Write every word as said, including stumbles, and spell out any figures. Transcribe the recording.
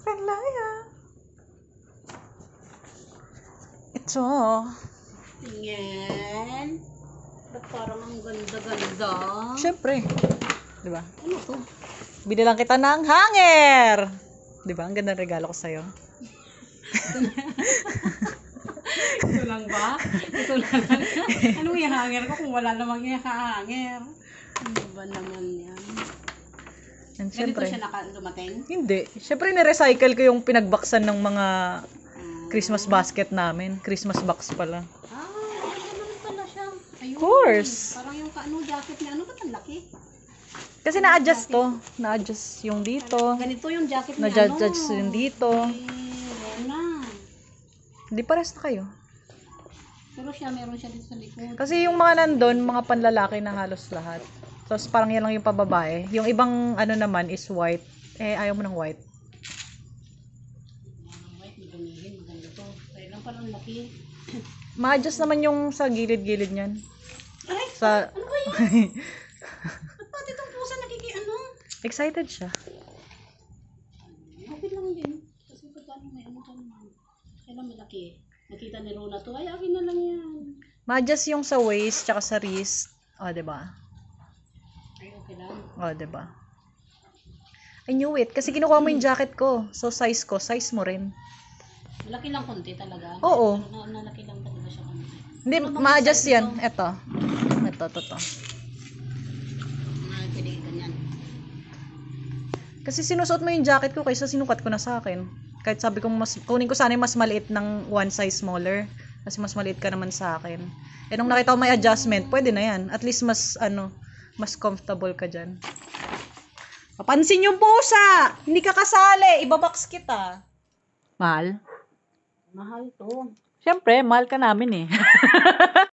Kalaya. Ito. Tingin. Ba't parang ang ganda-ganda? Siyempre. Diba? Ano to? Binilang kita ng hanger. Diba? Ang ganda ng regalo ko sa'yo. Ito lang ba? Ito lang. Anong ihanger ko kung wala namang ihanger? Ano ba naman yan? And Ganito syempre, siya naka dumating? hindi. Siyempre, nirecycle ko yung pinagbaksan ng mga Ah. Christmas basket namin. Christmas box pala. Ah, ano naman pala siya? Ayun. Of course. Parang yung ka- ano, jacket niya. Ano ba ang laki? Kasi na-adjust to. Na-adjust yung dito. Ganito yung jacket niya. Na-adjust yung dito. Eh, na. Hindi pares na kayo. Pero siya, meron siya dito sa likod. Kasi yung mga nandun, mga panlalaki na halos lahat. So, parang yan lang yung pababae. Yung ibang ano naman is white. Eh, ayaw mo ng white. Ang white, magamihin. Maganda to. Kaya lang parang laki. Ma-adjust naman yung sa gilid-gilid niyan. Ay! Sa... Ano ba yan? Ba't pati itong pusa nakiki ano? Excited siya. Okay lang din. Kasi pag ano may ano ka naman. Kailan malaki. Nakita ni Rona to. Ay, akin na lang yan. Ma-adjust yung sa waist tsaka sa wrist. O, oh, diba? Ay, okay lang. O, oh, diba? I knew it. Kasi kinukuha mo yung jacket ko. So, size ko. Size mo rin. Malaki lang konti talaga. Oo. Na, nalaki lang talaga siya konti. Hindi, Ano bang ma-adjust size yan. ito? Ito. Ito, ito, ito. Ah, pwede ganyan. Kasi sinusuot mo yung jacket ko kaysa sinukat ko na sa akin. Kahit sabi ko, mas, kunin ko sana yung mas maliit ng one size smaller. Kasi mas maliit ka naman sa akin. Eh, nung nakita ko may adjustment, pwede na yan. At least mas, ano, mas comfortable ka dyan. Papansin yung pusa! Hindi ka kasali! Ibabox kita. Mahal? Mahal to. Siyempre, mahal ka namin eh.